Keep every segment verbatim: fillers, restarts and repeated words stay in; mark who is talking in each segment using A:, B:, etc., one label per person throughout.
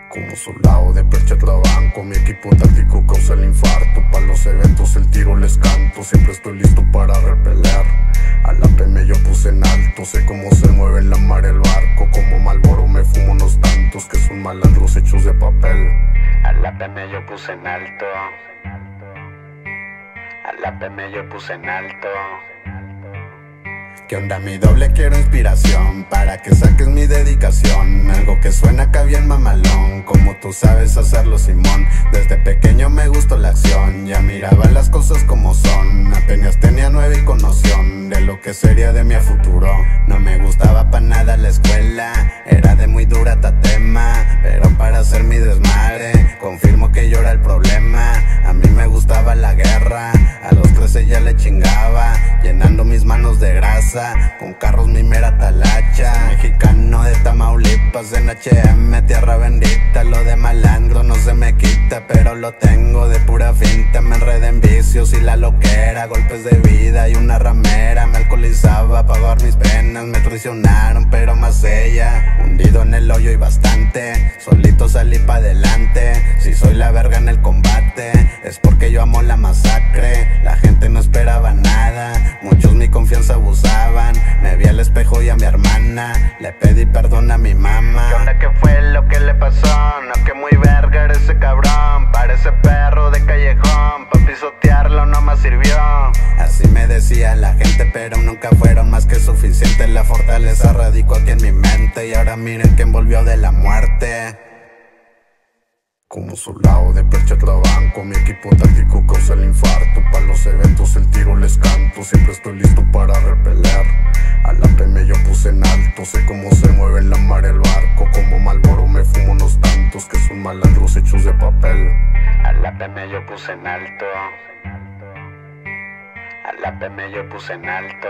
A: Como soldado de percha trabanco, mi equipo táctico causa el infarto. Pa' los eventos el tiro les canto, siempre estoy listo para repeler. A la P M yo puse en alto, sé cómo se mueve en la mar el barco. Como Malboro me fumo unos tantos que son malandros hechos de papel.
B: A la P M yo puse en alto. A la P M yo puse en alto.
A: ¿Qué onda mi doble? Quiero inspiración para que saques mi dedicación. Algo que suena acá bien mamalón, como tú sabes hacerlo, Simón. Desde pequeño me gustó la acción, ya miraba las cosas como son. Apenas tenía nueve y con noción de lo que sería de mi a futuro. No me gustaba pa' nada la escuela, era de muy dura tatema. Pero para hacer mi desmadre, confirmo que yo era el problema. A mí me gustaba la guerra, a los trece ya le chingaba, llenando mis manos de grasa. Con carros mi mera talacha. Mexicano de Tamaulipas en H M, tierra bendita. Lo de malandro no se me quita, pero lo tengo de pura finta. Me enredé en vicios y la loquera, golpes de vida y una ramera. Me alcoholizaba pa' pagar mis penas, me traicionaron pero más ella. Hundido en el hoyo y bastante, solito salí pa' adelante. Si soy la verga en el combate, es porque yo amo la masacre. La gente no esperaba nada, muchos mi confianza abusaban. Me vi al espejo y a mi hermana le pedí perdón a mi mamá.
B: ¿Qué onda? ¿Qué fue lo que le pasó? No, que muy verga era ese cabrón. Parece perro de callejón, pa' pisotearlo no más sirvió.
A: Así me decía la gente, pero nunca fueron más que suficiente. La fortaleza radicó aquí en mi mente y ahora miren quién volvió de la muerte. Como soldado de percha trabanco, mi equipo táctico causa el infarto. Pa' los eventos el tiro les canto, siempre estoy listo para repeler. A la P M yo puse en alto, sé cómo se mueve en la mar el barco. Como Malboro me fumo unos tantos que son malandros hechos de papel.
B: A la P M yo puse en alto. A la P M yo puse en alto.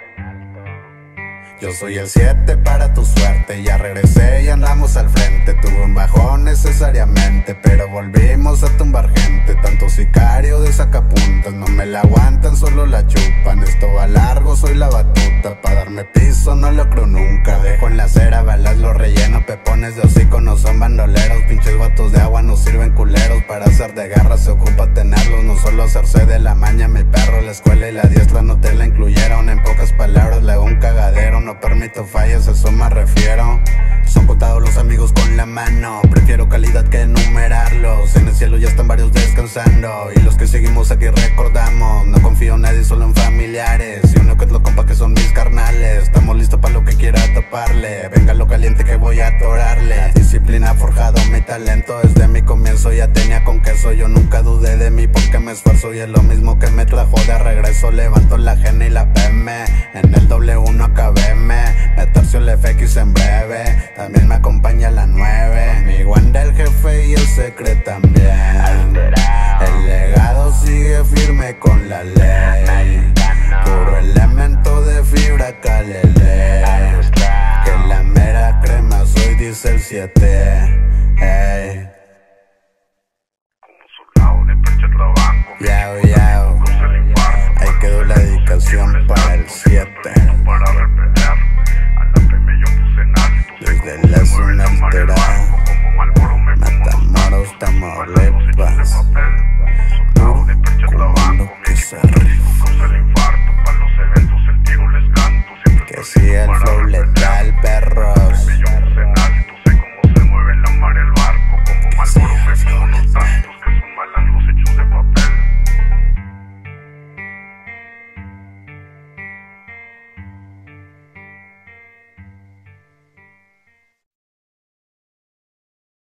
A: Yo soy el siete para tu suerte, ya regresé y andamos al frente. Tuve un bajón necesariamente, pero volvimos a tumbar gente. Tanto sicario de sacapuntas, no me la aguantan, solo la chupan. Esto va largo, soy la batuta, pa' darme piso no lo creo nunca. Dejo en la acera, balas lo relleno, pepones de hocico no son bandoleros. Pinches vatos de agua no sirven culeros, para hacer de garra se ocupa tenerlos. No solo hacerse de la maña, mi perro, la escuela y la diestra no te la incluyeron. En pocas palabras le hago un cagadero, no permito fallas, a eso me refiero. Son contados los amigos con la mano, prefiero calidad que enumerarlos. En el cielo ya están varios descansando y los que seguimos aquí recordamos. No confío en nadie, solo en familiares y uno que otro compa que son mis carnales. Estamos listos para lo que quiera toparle, venga lo caliente que voy a atorarle. La disciplina ha forjado mi talento, desde mi comienzo ya tenía con queso. Yo nunca dudé de mí porque me esfuerzo y es lo mismo que me trajo de regreso. Levanto la G y la P M, en el doble uno acabéme. Me tercio el F X en breve, también me acompaña la nueve. Amigo anda el jefe y el secreto también. El legado sigue firme con la ley, puro elemento de fibra calele. Que la mera crema soy, dice el siete.